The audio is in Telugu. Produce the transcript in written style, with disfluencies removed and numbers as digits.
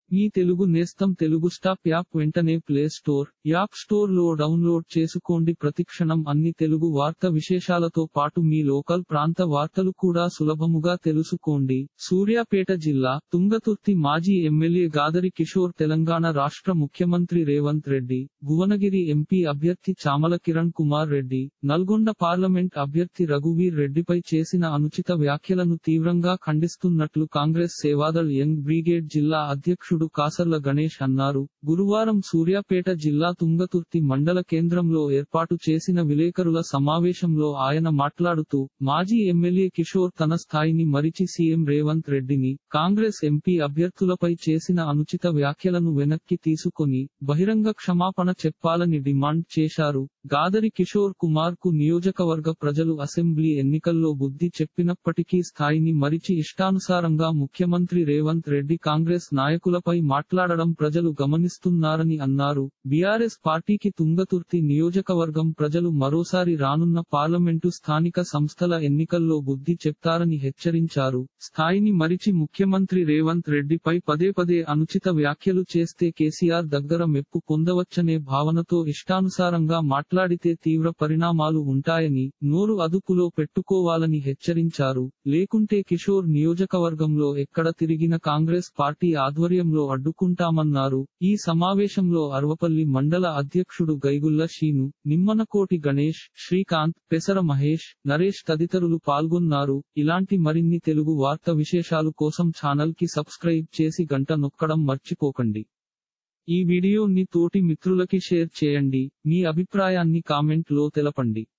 మీ తెలుగు నేస్తం తెలుగు స్టాప్ యాప్ వెంటనే ప్లే స్టోర్, యాప్ స్టోర్ లో డౌన్లోడ్ చేసుకోండి. ప్రతిక్షణం అన్ని తెలుగు వార్త విశేషాలతో పాటు మీ లోకల్ ప్రాంత వార్తలు కూడా సులభముగా తెలుసుకోండి. సూర్యాపేట జిల్లా తుంగతుర్తి మాజీ ఎమ్మెల్యే గాదరి కిషోర్ తెలంగాణ రాష్ట్ర ముఖ్యమంత్రి రేవంత్ రెడ్డి, భువనగిరి ఎంపీ అభ్యర్థి చామల కిరణ్ కుమార్ రెడ్డి, నల్గొండ పార్లమెంట్ అభ్యర్థి రఘువీర్ రెడ్డిపై చేసిన అనుచిత వ్యాఖ్యలను తీవ్రంగా ఖండిస్తున్నట్లు కాంగ్రెస్ సేవాదళ్ యంగ్ బ్రిగేడ్ జిల్లా అధ్యక్షుడు కాసర్ల గణేష్ అన్నారు. గురువారం సూర్యాపేట జిల్లా తుంగతుర్తి మండల కేంద్రంలో ఏర్పాటు చేసిన విలేకరుల సమావేశంలో ఆయన మాట్లాడుతూ, మాజీ ఎమ్మెల్యే కిషోర్ తన స్థాయిని మరిచి సీఎం రేవంత్ రెడ్డిని, కాంగ్రెస్ ఎంపీ అభ్యర్థులపై చేసిన అనుచిత వ్యాఖ్యలను వెనక్కి తీసుకొని బహిరంగ క్షమాపణ చెప్పాలని డిమాండ్ చేశారు. గాదరి కిషోర్ కుమార్ కు నియోజకవర్గ ప్రజలు అసెంబ్లీ ఎన్నికల్లో బుద్ధి చెప్పినప్పటికీ స్థాయిని మరిచి ఇష్టానుసారంగా ముఖ్యమంత్రి రేవంత్ రెడ్డి కాంగ్రెస్ నాయకులపై మాట్లాడడం ప్రజలు గమనిస్తున్నారని అన్నారు. బీఆర్ఎస్ పార్టీకి తుంగతుర్తి నియోజకవర్గం ప్రజలు మరోసారి రానున్న పార్లమెంటు స్థానిక సంస్థల ఎన్నికల్లో బుద్ధి చెప్తారని హెచ్చరించారు. స్థాయిని మరిచి ముఖ్యమంత్రి రేవంత్ రెడ్డిపై పదే అనుచిత వ్యాఖ్యలు చేస్తే కేసీఆర్ దగ్గర మెప్పు పొందవచ్చనే భావనతో ఇష్టానుసారంగా మాట్లాడితే తీవ్ర పరిణామాలు ఉంటాయని, నోరు అదుపులో పెట్టుకోవాలని హెచ్చరించారు. లేకుంటే కిషోర్ నియోజకవర్గంలో ఎక్కడ తిరిగిన కాంగ్రెస్ పార్టీ ఆధ్వర్యంలో అడ్డుకుంటామన్నారు. ఈ సమావేశంలో అర్వపల్లి మండల అధ్యక్షుడు గైగుల్ల శీను, నిమ్మనకోటి గణేష్, శ్రీకాంత్, పెసర మహేష్, నరేష్ తదితరులు పాల్గొన్నారు. ఇలాంటి మరిన్ని తెలుగు వార్త విశేషాలు కోసం ఛానల్ కి సబ్స్క్రైబ్ చేసి గంట నొక్కడం మర్చిపోకండి. ఈ వీడియోని తోటి మిత్రులకి షేర్ చేయండి. మీ అభిప్రాయాన్ని కామెంట్ లో తెలపండి.